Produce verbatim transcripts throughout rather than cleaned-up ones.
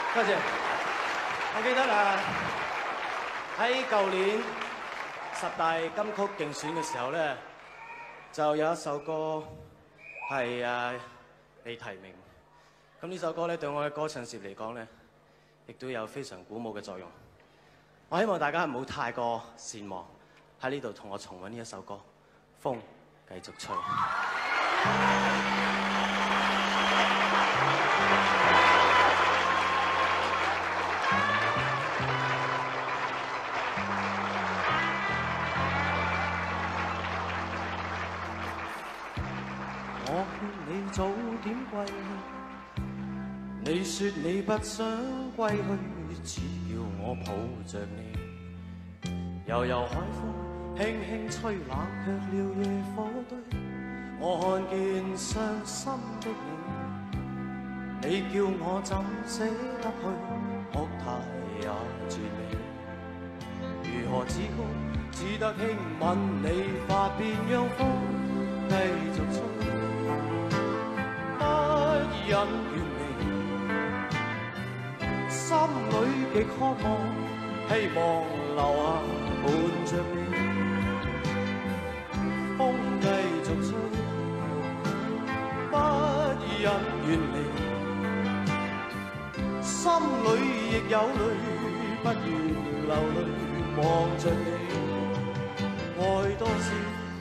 多謝。我記得啊，喺舊年十大金曲競選嘅時候咧，就有一首歌係誒被提名。咁呢首歌咧對我嘅歌唱事業嚟講咧，亦都有非常鼓舞嘅作用。我希望大家唔好太過羨慕，喺呢度同我重溫呢一首歌《風繼續吹》。我勸你早點歸去，你說你不想歸去，只叫我抱着你。悠悠海風輕輕吹，冷卻了野火堆。我看見傷心的你，你叫我怎捨得去，哭態也絕美。如何止哭，只得輕吻你髮邊，讓風繼續吹。不忍遠離，心裏極渴望，希望留下伴着你。風繼續吹，不忍遠離，心裏亦有淚，不願流淚望着你。愛多少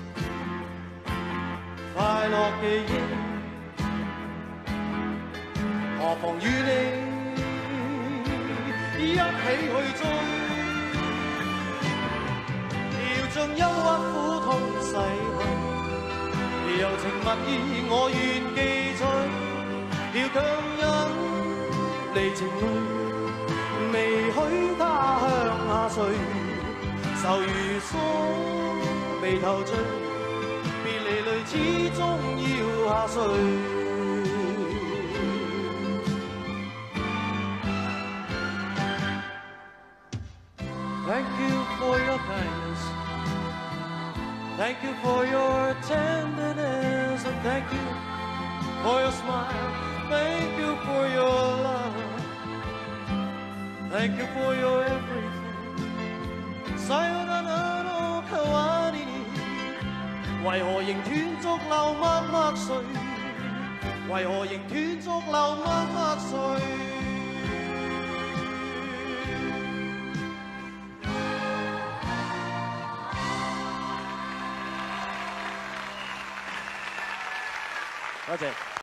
快樂記憶，何妨與你一起去追，要將憂鬱苦痛逝去，柔情蜜意我願記取，要強忍離情淚，未許他鄉下垂，愁如鎖眉頭聚，別離淚始終要下垂。Thank you for your kindness, thank you for your tenderness, and thank you for your smile, thank you for your love, thank you for your everything. Sayonara no kawari ni, 為何仍斷續流默默睡？為何仍斷續流默默睡？多謝。